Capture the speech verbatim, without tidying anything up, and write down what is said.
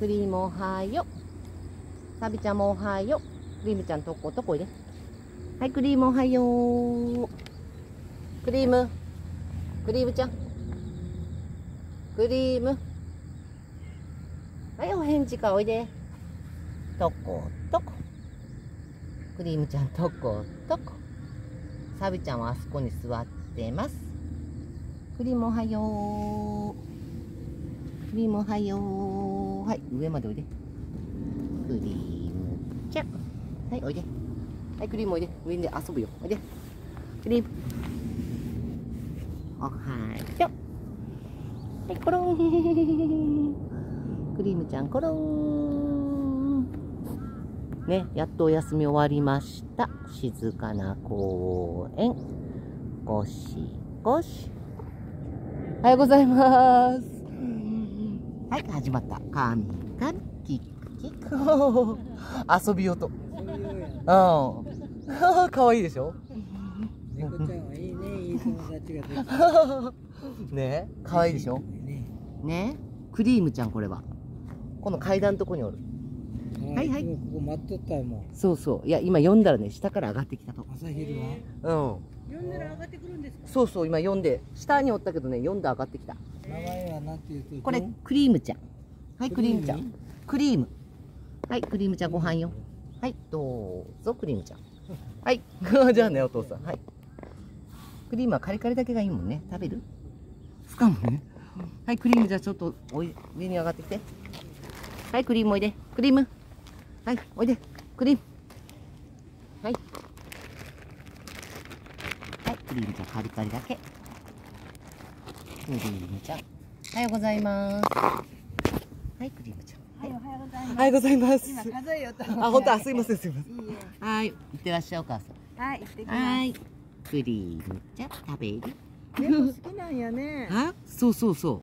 クリームおはよう。サビちゃんもおはよう。クリームちゃんとことこいで。はい、クリームおはよう。クリーム。クリームちゃん。クリーム。はい、お返事か、おいで。とことこ。クリームちゃんとことこ。サビちゃんはあそこに座ってます。クリームおはよう。クリームおはよう。はい、上までおいで。クリームちゃん。はい、おいで。はい、クリームおいで。上で遊ぶよ。おいで。クリーム。おはよう。はい、コロン。クリームちゃん、コロン。ね、やっとお休み終わりました。静かな公園。ゴシゴシ。おはようございます。はい、始まった。カミカミキッキッ。遊び音。うん。かわいいでしょ。 猫ちゃんはいいね、いい友達ができた。 ね、かわいいでしょ。ね、クリームちゃん、これは。この階段のとこにおる。はいはい。 ここ待っとったよ、もう。そうそう、いや、今読んだらね、下から上がってきたと。 朝昼は。 うん。 読んだら上がってくるんですか。 そうそう、今読んで、下におったけどね、読んで上がってきた。 名前はなんていうと。 これ、クリームちゃん。はい、クリームちゃん。クリーム。はい、クリームちゃん、ご飯よ。はい、どうぞ、クリームちゃん。はい、じゃあね、お父さん。はい。クリームはカリカリだけがいいもんね。食べる？つかむね。はい、クリームじゃあちょっとおい上に上がってきて。はい、クリームおいで。クリーム。はい、おいで。クリーム。はい。はい、クリームちゃんカリカリだけ。クリームちゃん。おはようございます。はい、クリームちゃん。 はい、おはようございます。 おはようございます。 今数えよと。 あ、本当、あ、すいません、すいません。 いいえ。 はい、いってらっしゃい、お母さん。 はい、行ってきます。 はい。クリームちゃん食べる。 猫好きなんやね。 あ、そうそうそう。